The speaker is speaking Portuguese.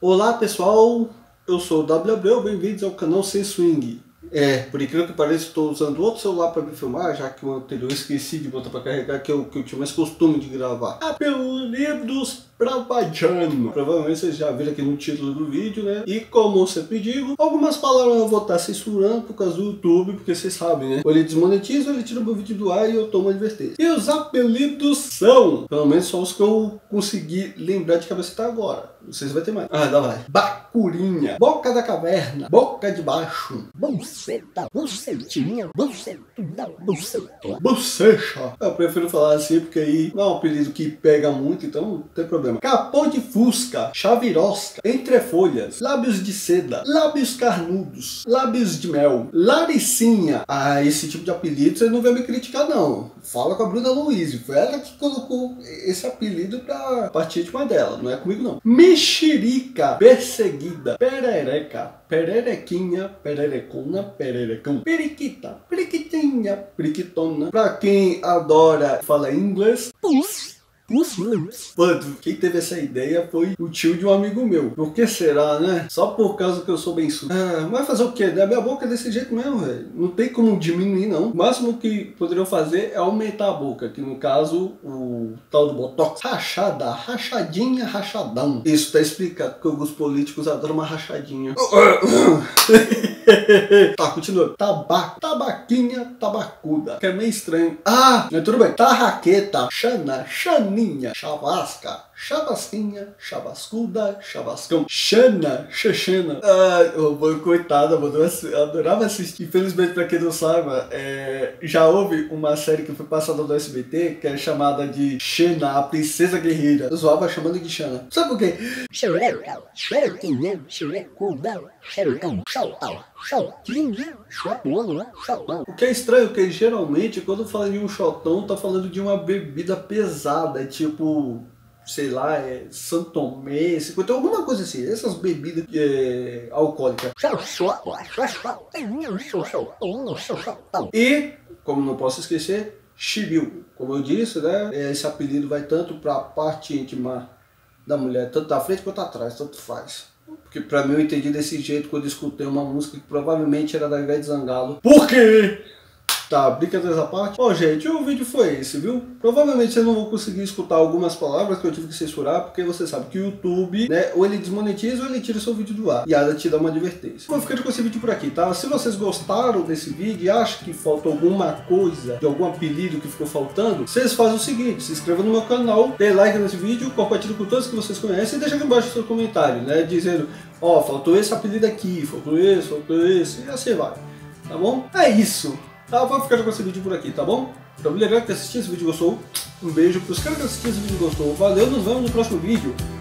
Olá pessoal, eu sou o WW, bem-vindos ao canal Sem Swing. Por incrível que pareça, estou usando outro celular para me filmar, já que o anterior eu esqueci de botar para carregar, que é o que eu tinha mais costume de gravar. Apelidos Pravajano. Provavelmente vocês já viram aqui no título do vídeo, né? E como eu sempre digo, algumas palavras eu vou estar censurando por causa do YouTube, porque vocês sabem, né? Ou ele desmonetiza, ou ele tira o meu vídeo do ar e eu tomo uma advertência. E os apelidos são, pelo menos só os que eu consegui lembrar de cabeça até agora. Não sei se vai ter mais. Dá vai. Bacurinha, boca da caverna, boca de baixo, buceta, bucetinha, bucetuda, buceta, bochecha. Eu prefiro falar assim porque aí não é um apelido que pega muito, então não tem problema. Capô de fusca, chavirosca, entrefolhas, lábios de seda, lábios carnudos, lábios de mel, laricinha. Esse tipo de apelido você não vai me criticar não. Fala com a Bruna Luiz, foi ela que colocou esse apelido pra partir de uma dela, não é comigo não. Mexerica, perseguida, perereca, pererequinha, pererecona, pererecão, periquita, periquitinha, periquitona. Pra quem adora falar inglês, mano, quem teve essa ideia foi o tio de um amigo meu. Por que será, né? Só por causa que eu sou bem surdo. Mas fazer o quê? Da minha boca é desse jeito mesmo, velho. Não tem como diminuir, não. O máximo que poderiam fazer é aumentar a boca, que no caso, o tal do botox. Rachada, rachadinha, rachadão. Isso tá explicado, porque alguns políticos adoram uma rachadinha. Tá, continua. Tabaco, tabaquinha, tabacuda. Que é meio estranho. Mas tudo bem. Tarraqueta, xana, xaninha, chavasca, chavasquinha, chavascuda, chavascão, xana, xexena. Coitada, mano, eu adorava assistir. Infelizmente, pra quem não saiba, já houve uma série que foi passada no SBT que é chamada de Xena, a Princesa Guerreira. Eu zoava chamando de Xana. Sabe por quê? O que é estranho é que geralmente quando fala de um shotão, tá falando de uma bebida pesada, tipo, sei lá, Santo Tomé, 50, alguma coisa assim, essas bebidas alcoólicas. E, como não posso esquecer, Chibio. Como eu disse, né, esse apelido vai tanto para a parte íntima da mulher, tanto da frente quanto atrás, tanto faz. Porque pra mim eu entendi desse jeito quando eu escutei uma música que provavelmente era da Ivete Sangalo. Por quê? Tá, brincadeiras à parte. Gente, o vídeo foi esse, viu? Provavelmente eu não vou conseguir escutar algumas palavras que eu tive que censurar, porque você sabe que o YouTube, né, ou ele desmonetiza ou ele tira o seu vídeo do ar. E ela te dá uma advertência. Vou ficando com esse vídeo por aqui, tá? Se vocês gostaram desse vídeo e acham que faltou alguma coisa, de algum apelido que ficou faltando, vocês fazem o seguinte, se inscrevam no meu canal, dê like nesse vídeo, compartilhe com todos que vocês conhecem e deixa aqui embaixo o seu comentário, né, dizendo, faltou esse apelido aqui, faltou esse, e assim vai, tá bom? É isso. Vou ficar com esse vídeo por aqui, tá bom? Então, legal que assistiu esse vídeo gostou. Um beijo pros caras que assistiram esse vídeo gostou. Valeu, nos vemos no próximo vídeo.